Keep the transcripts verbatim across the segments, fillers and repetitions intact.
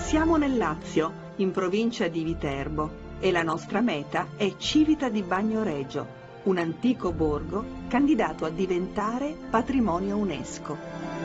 Siamo nel Lazio, in provincia di Viterbo, e la nostra meta è Civita di Bagnoregio, un antico borgo candidato a diventare patrimonio UNESCO.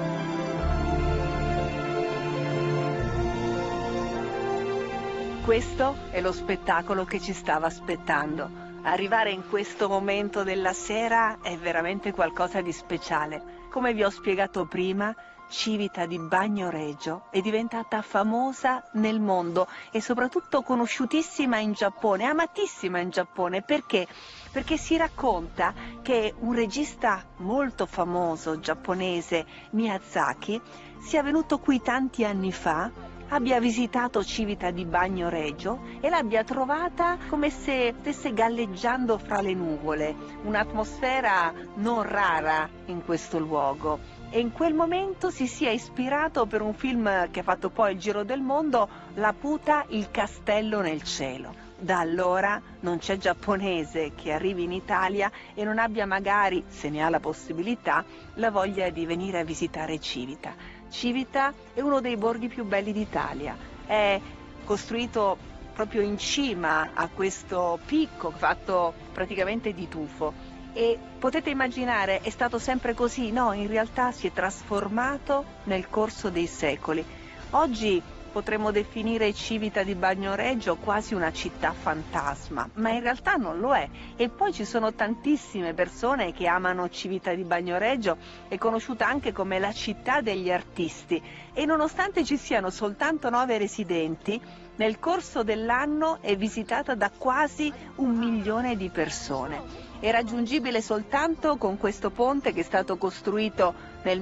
Questo è lo spettacolo che ci stava aspettando. Arrivare in questo momento della sera è veramente qualcosa di speciale. Come vi ho spiegato prima, Civita di Bagnoregio è diventata famosa nel mondo e soprattutto conosciutissima in Giappone, amatissima in Giappone. Perché? Perché si racconta che un regista molto famoso giapponese, Miyazaki, sia venuto qui tanti anni fa, abbia visitato Civita di Bagnoregio e l'abbia trovata come se stesse galleggiando fra le nuvole, un'atmosfera non rara in questo luogo. E in quel momento si sia ispirato per un film che ha fatto poi il giro del mondo, Laputa, il castello nel cielo. Da allora non c'è giapponese che arrivi in Italia e non abbia magari, se ne ha la possibilità, la voglia di venire a visitare Civita. Civita è uno dei borghi più belli d'Italia, è costruito proprio in cima a questo picco fatto praticamente di tufo. E potete immaginare, è stato sempre così? No, in realtà si è trasformato nel corso dei secoli. Oggi potremmo definire Civita di Bagnoregio quasi una città fantasma, ma in realtà non lo è. E poi ci sono tantissime persone che amano Civita di Bagnoregio, è conosciuta anche come la città degli artisti. E nonostante ci siano soltanto nove residenti, nel corso dell'anno è visitata da quasi un milione di persone. È raggiungibile soltanto con questo ponte che è stato costruito nel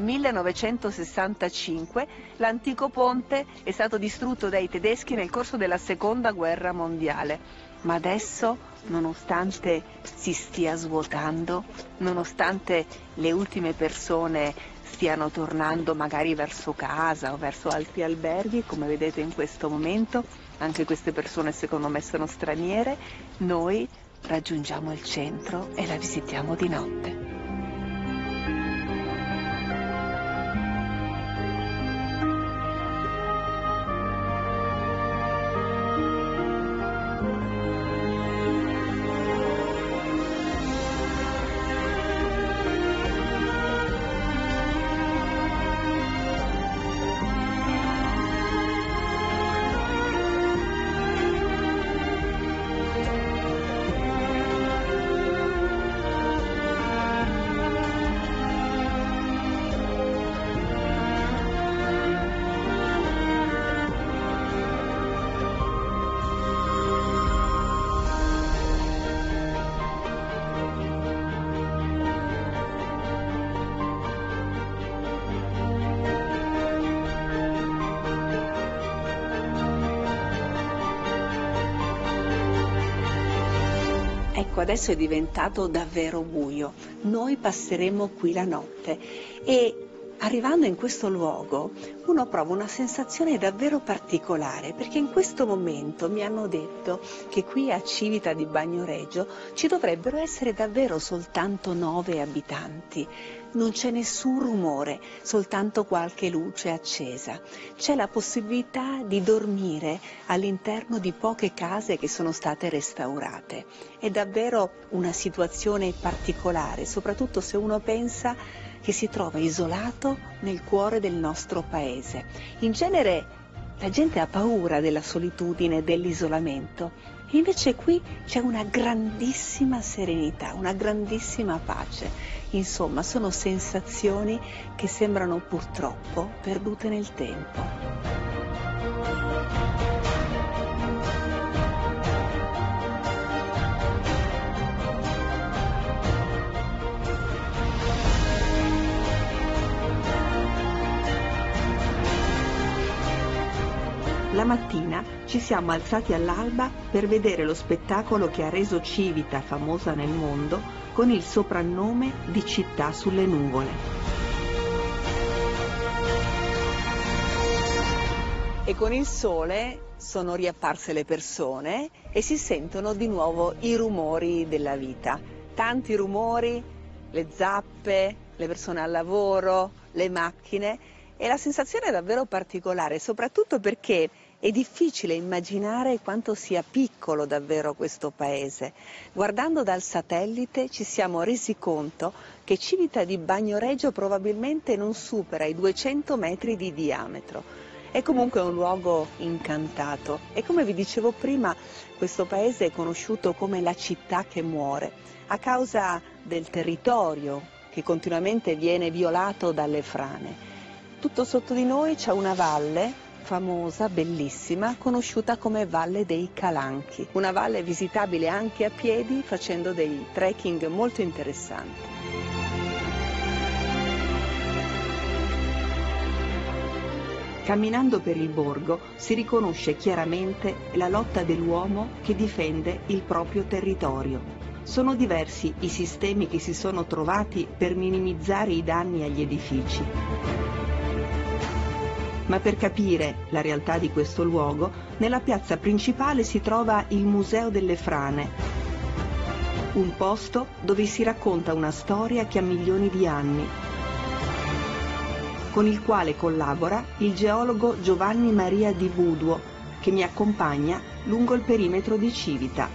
millenovecentosessantacinque. L'antico ponte è stato distrutto dai tedeschi nel corso della seconda guerra mondiale. Ma adesso, nonostante si stia svuotando, nonostante le ultime persone stiano tornando magari verso casa o verso altri alberghi, come vedete in questo momento, anche queste persone secondo me sono straniere, noi raggiungiamo il centro e la visitiamo di notte. Ecco, adesso è diventato davvero buio. Noi passeremo qui la notte e arrivando in questo luogo uno prova una sensazione davvero particolare, perché in questo momento mi hanno detto che qui a Civita di Bagnoregio ci dovrebbero essere davvero soltanto nove abitanti. Non c'è nessun rumore, soltanto qualche luce accesa. C'è la possibilità di dormire all'interno di poche case che sono state restaurate. È davvero una situazione particolare, soprattutto se uno pensa che si trova isolato nel cuore del nostro paese. In genere la gente ha paura della solitudine, dell'isolamento. Invece qui c'è una grandissima serenità, una grandissima pace. Insomma, sono sensazioni che sembrano purtroppo perdute nel tempo. La mattina ci siamo alzati all'alba per vedere lo spettacolo che ha reso Civita famosa nel mondo con il soprannome di città sulle nuvole. E con il sole sono riapparse le persone e si sentono di nuovo i rumori della vita. Tanti rumori, le zappe, le persone al lavoro, le macchine. E la sensazione è davvero particolare, soprattutto perché È difficile immaginare quanto sia piccolo davvero questo paese. Guardando dal satellite ci siamo resi conto che Civita di Bagnoregio probabilmente non supera i duecento metri di diametro. È comunque un luogo incantato e, come vi dicevo prima, questo paese è conosciuto come la città che muore a causa del territorio che continuamente viene violato dalle frane. Tutto sotto di noi c'è una valle famosa, bellissima, conosciuta come Valle dei Calanchi, una valle visitabile anche a piedi facendo dei trekking molto interessanti. Camminando per il borgo si riconosce chiaramente la lotta dell'uomo che difende il proprio territorio. Sono diversi i sistemi che si sono trovati per minimizzare i danni agli edifici. Ma per capire la realtà di questo luogo, nella piazza principale si trova il Museo delle Frane, un posto dove si racconta una storia che ha milioni di anni, con il quale collabora il geologo Giovanni Maria Di Buduo, che mi accompagna lungo il perimetro di Civita.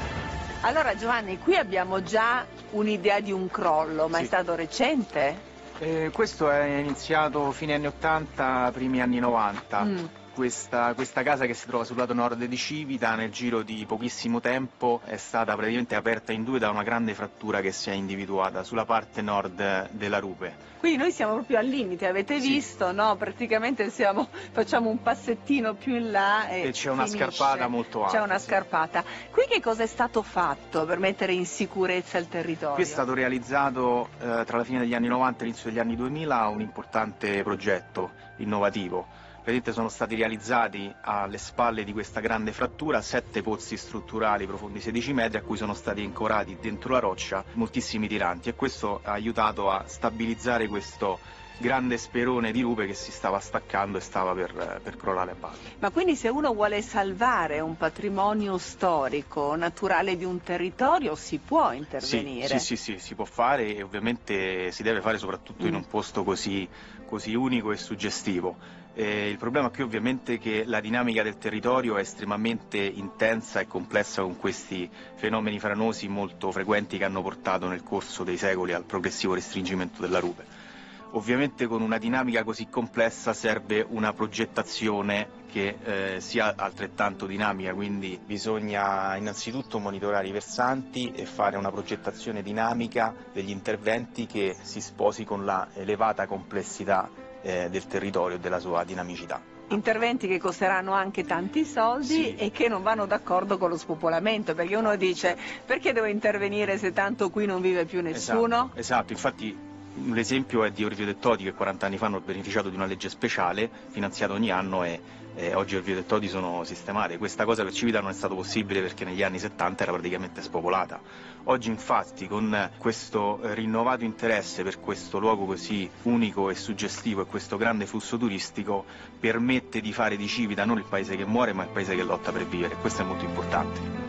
Allora Giovanni, qui abbiamo già un'idea di un crollo, ma sì. È stato recente? Eh, questo è iniziato fine anni ottanta, primi anni novanta. Mm. Questa, questa casa, che si trova sul lato nord di Civita, nel giro di pochissimo tempo è stata praticamente aperta in due da una grande frattura che si è individuata sulla parte nord della rupe. Quindi noi siamo proprio al limite, avete sì. visto, no? Praticamente siamo, facciamo un passettino più in là e, e c'è una finisce. scarpata molto alta. C'è una sì. scarpata. Qui che cosa è stato fatto per mettere in sicurezza il territorio? Qui è stato realizzato eh, tra la fine degli anni novanta e l'inizio degli anni duemila un importante progetto innovativo. Praticamente sono stati realizzati alle spalle di questa grande frattura sette pozzi strutturali profondi sedici metri a cui sono stati ancorati dentro la roccia moltissimi tiranti, e questo ha aiutato a stabilizzare questo grande sperone di rupe che si stava staccando e stava per, per crollare a valle. Ma quindi se uno vuole salvare un patrimonio storico, naturale di un territorio, si può intervenire? Sì, sì, sì, sì, si può fare, e ovviamente si deve fare soprattutto mm. in un posto così, così unico e suggestivo. Eh, il problema qui ovviamente è che la dinamica del territorio è estremamente intensa e complessa, con questi fenomeni franosi molto frequenti che hanno portato nel corso dei secoli al progressivo restringimento della rupe. Ovviamente con una dinamica così complessa serve una progettazione che eh, sia altrettanto dinamica, quindi bisogna innanzitutto monitorare i versanti e fare una progettazione dinamica degli interventi che si sposi con la elevata complessità eh, del territorio e della sua dinamicità. Interventi che costeranno anche tanti soldi sì. e che non vanno d'accordo con lo spopolamento, perché uno dice: perché devo intervenire se tanto qui non vive più nessuno? Esatto, esatto. Infatti l'esempio è di Orvieto e Todi, che quaranta anni fa hanno beneficiato di una legge speciale finanziata ogni anno, e eh, oggi Orvieto e Todi sono sistemate. Questa cosa per Civita non è stato possibile perché negli anni settanta era praticamente spopolata. Oggi infatti, con questo rinnovato interesse per questo luogo così unico e suggestivo e questo grande flusso turistico, permette di fare di Civita non il paese che muore ma il paese che lotta per vivere. Questo è molto importante.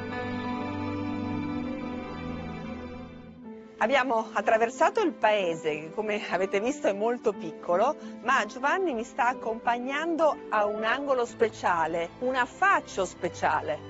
Abbiamo attraversato il paese, che come avete visto è molto piccolo, ma Giovanni mi sta accompagnando a un angolo speciale, un affaccio speciale.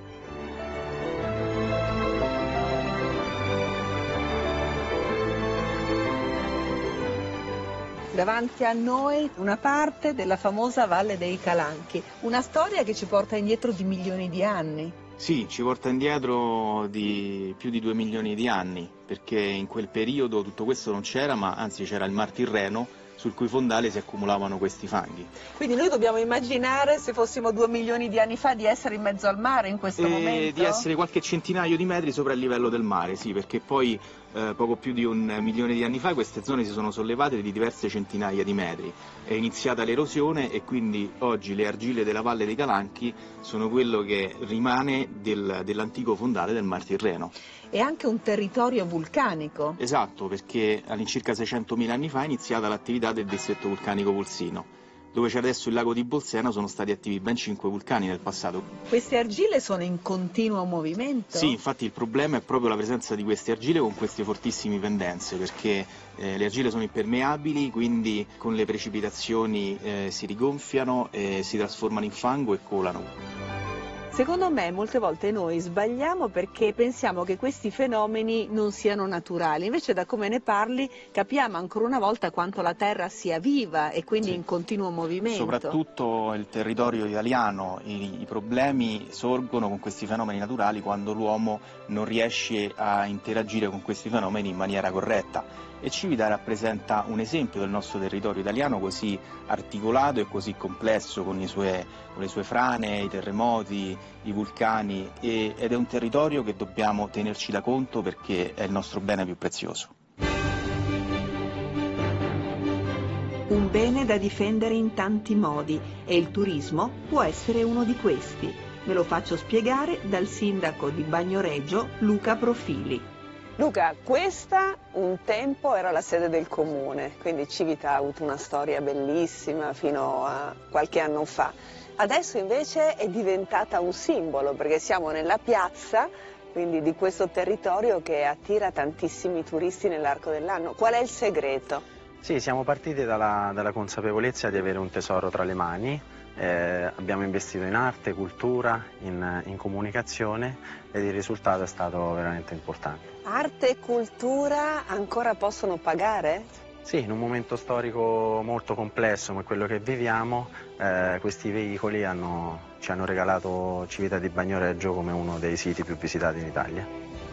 Davanti a noi una parte della famosa Valle dei Calanchi, una storia che ci porta indietro di milioni di anni. Sì, ci porta indietro di più di due milioni di anni, perché in quel periodo tutto questo non c'era, ma anzi c'era il Mar Tirreno, sul cui fondale si accumulavano questi fanghi. Quindi noi dobbiamo immaginare, se fossimo due milioni di anni fa, di essere in mezzo al mare in questo e momento? Di essere qualche centinaio di metri sopra il livello del mare, sì, perché poi eh, poco più di un milione di anni fa queste zone si sono sollevate di diverse centinaia di metri. È iniziata l'erosione e quindi oggi le argille della Valle dei Calanchi sono quello che rimane del, dell'antico fondale del Mar Tirreno. È anche un territorio vulcanico. Esatto, perché all'incirca seicentomila anni fa è iniziata l'attività del distretto vulcanico Vulsino. dove c'è adesso il lago di Bolsena sono stati attivi ben cinque vulcani nel passato. Queste argille sono in continuo movimento? Sì, infatti il problema è proprio la presenza di queste argille con queste fortissime pendenze, perché eh, le argille sono impermeabili, quindi con le precipitazioni eh, si rigonfiano, e si trasformano in fango e colano. Secondo me molte volte noi sbagliamo perché pensiamo che questi fenomeni non siano naturali, invece da come ne parli capiamo ancora una volta quanto la Terra sia viva e quindi sì, in continuo movimento. Soprattutto il territorio italiano, i, i problemi sorgono con questi fenomeni naturali quando l'uomo non riesce a interagire con questi fenomeni in maniera corretta. E Civita rappresenta un esempio del nostro territorio italiano così articolato e così complesso, con, i sue, con le sue frane, i terremoti, i vulcani, e, ed è un territorio che dobbiamo tenerci da conto perché è il nostro bene più prezioso. Un bene da difendere in tanti modi e il turismo può essere uno di questi. Me lo faccio spiegare dal sindaco di Bagnoregio, Luca Profili. Luca, questa un tempo era la sede del comune, quindi Civita ha avuto una storia bellissima fino a qualche anno fa. Adesso invece è diventata un simbolo perché siamo nella piazza, quindi di questo territorio che attira tantissimi turisti nell'arco dell'anno. Qual è il segreto? Sì, siamo partiti dalla, dalla consapevolezza di avere un tesoro tra le mani. Eh, abbiamo investito in arte, cultura, in, in comunicazione ed il risultato è stato veramente importante. Arte e cultura ancora possono pagare? Sì, in un momento storico molto complesso come quello che viviamo, eh, questi veicoli hanno, ci hanno regalato Civita di Bagnoregio come uno dei siti più visitati in Italia.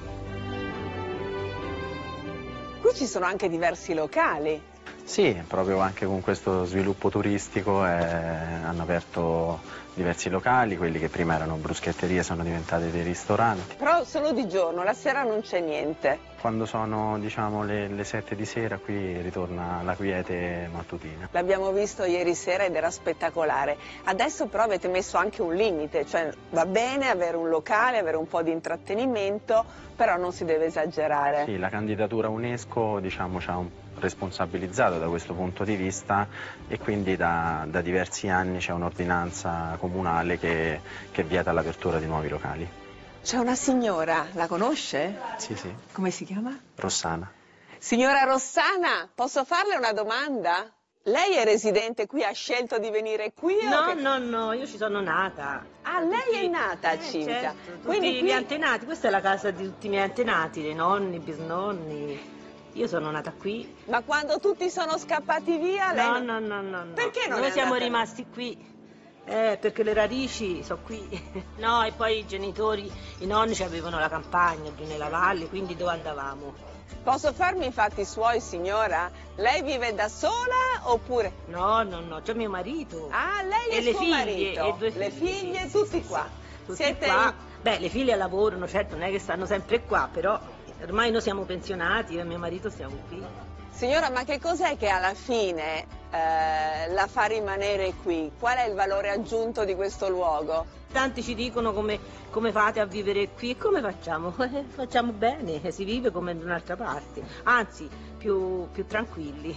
Qui ci sono anche diversi locali. Sì, proprio anche con questo sviluppo turistico eh, hanno aperto diversi locali, quelli che prima erano bruschetterie sono diventati dei ristoranti. Però solo di giorno, la sera non c'è niente. Quando sono, diciamo, le, le sette di sera qui ritorna la quiete mattutina. L'abbiamo visto ieri sera ed era spettacolare. Adesso però avete messo anche un limite, cioè va bene avere un locale, avere un po' di intrattenimento, però non si deve esagerare. Sì, la candidatura UNESCO, diciamo, ci ha un responsabilizzato da questo punto di vista e quindi da, da diversi anni c'è un'ordinanza comunale che, che vieta l'apertura di nuovi locali. C'è una signora, la conosce? Sì, sì. Come si chiama? Rossana. Signora Rossana, posso farle una domanda? Lei è residente qui, ha scelto di venire qui? No, o che... no, no, io ci sono nata. Ah, lei tutti... è nata a eh, Civita? Certo, tutti Quindi gli qui... antenati, questa è la casa di tutti i miei antenati, dei nonni, i bisnonni. Io sono nata qui. Ma quando tutti sono scappati via, lei... No, no, no, no. no. Perché non Noi è siamo andata... rimasti qui. Eh, perché le radici sono qui. No, e poi i genitori, i nonni avevano la campagna giù nella valle, quindi dove andavamo? Posso farmi i fatti suoi, signora? Lei vive da sola oppure... No, no, no, c'è mio marito. Ah, lei e e le suo figlie, marito. e due le figlie, figlie, sì, tutti sì, qua. Tutti Siete qua. in... Beh, le figlie lavorano, certo, non è che stanno sempre qua, però ormai noi siamo pensionati, io e mio marito stiamo qui. Signora, ma che cos'è che alla fine eh, la fa rimanere qui? Qual è il valore aggiunto di questo luogo? Tanti ci dicono come, come fate a vivere qui, e come facciamo? Eh, facciamo bene, si vive come in un'altra parte, anzi più, più tranquilli.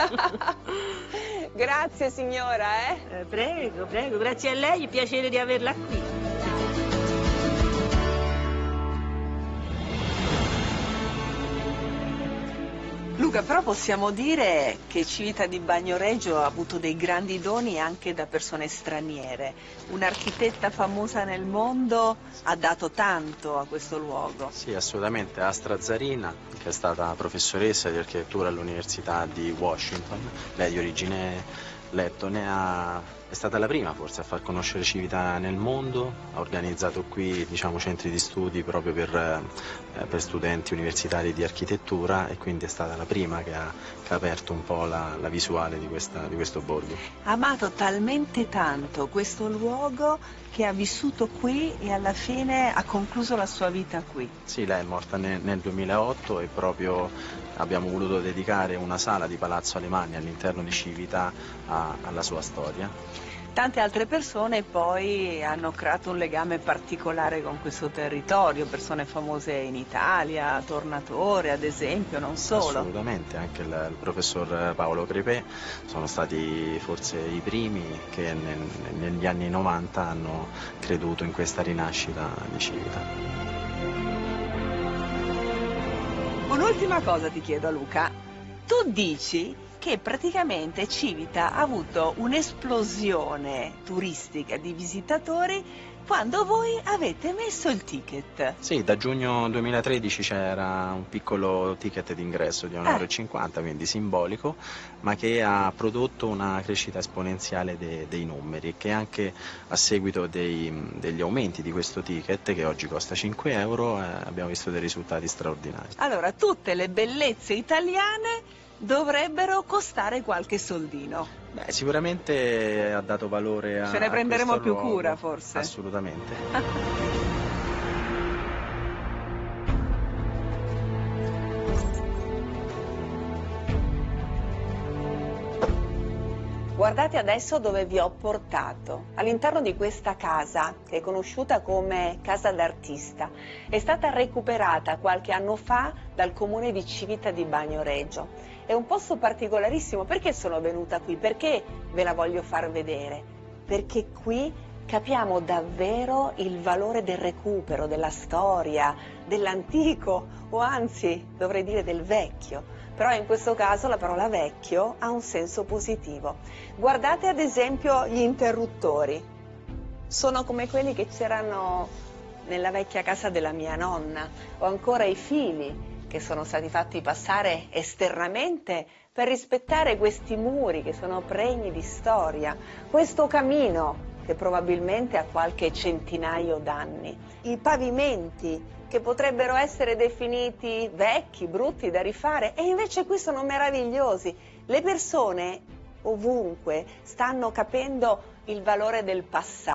Grazie signora, eh? eh? Prego, prego, grazie a lei, è piacere di averla qui. Luca, però possiamo dire che Civita di Bagnoregio ha avuto dei grandi doni anche da persone straniere. Un'architetta famosa nel mondo ha dato tanto a questo luogo. Sì, assolutamente. Astra Zarina, che è stata professoressa di architettura all'Università di Washington, lei di origine lettone, ha... è stata la prima forse a far conoscere Civita nel mondo, ha organizzato qui, diciamo, centri di studi proprio per, eh, per studenti universitari di architettura e quindi è stata la prima che ha, che ha aperto un po' la, la visuale di, questa, di questo borgo. Ha amato talmente tanto questo luogo che ha vissuto qui e alla fine ha concluso la sua vita qui. Sì, lei è morta nel, nel duemilaotto e proprio abbiamo voluto dedicare una sala di Palazzo Alemania all'interno di Civita a, alla sua storia. Tante altre persone poi hanno creato un legame particolare con questo territorio, persone famose in Italia, Tornatore ad esempio, non solo. Assolutamente, anche il, il professor Paolo Crepè sono stati forse i primi che nel, negli anni novanta hanno creduto in questa rinascita di Civita. Un'ultima cosa ti chiedo, Luca, tu dici che praticamente Civita ha avuto un'esplosione turistica di visitatori quando voi avete messo il ticket. Sì, da giugno duemilatredici c'era un piccolo ticket d'ingresso di un euro e cinquanta, quindi simbolico, ma che ha prodotto una crescita esponenziale de, dei numeri, che anche a seguito dei, degli aumenti di questo ticket, che oggi costa cinque euro, eh, abbiamo visto dei risultati straordinari. Allora, tutte le bellezze italiane dovrebbero costare qualche soldino. Beh, sicuramente ha dato valore a Ce ne prenderemo a questo più luogo. cura, forse. Assolutamente. Guardate adesso dove vi ho portato. All'interno di questa casa, che è conosciuta come Casa d'Artista, è stata recuperata qualche anno fa dal comune di Civita di Bagnoregio. È un posto particolarissimo. Perché sono venuta qui? Perché ve la voglio far vedere? Perché qui capiamo davvero il valore del recupero, della storia, dell'antico, o anzi dovrei dire del vecchio. Però in questo caso la parola vecchio ha un senso positivo. Guardate ad esempio gli interruttori. Sono come quelli che c'erano nella vecchia casa della mia nonna, o ancora i fili che sono stati fatti passare esternamente per rispettare questi muri che sono pregni di storia, questo camino che probabilmente ha qualche centinaio d'anni, i pavimenti che potrebbero essere definiti vecchi, brutti da rifare, e invece qui sono meravigliosi. Le persone ovunque stanno capendo il valore del passato.